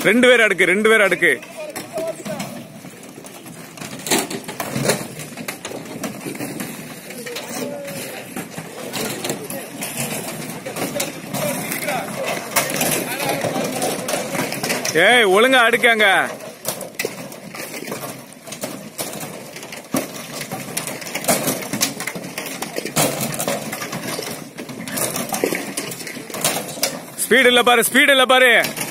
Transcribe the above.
ரெண்டு பேர் அடுக்கு. ஏய் ஒழுங்கா அடுக்காங்க. ஸ்பீட் இல்ல பாரு.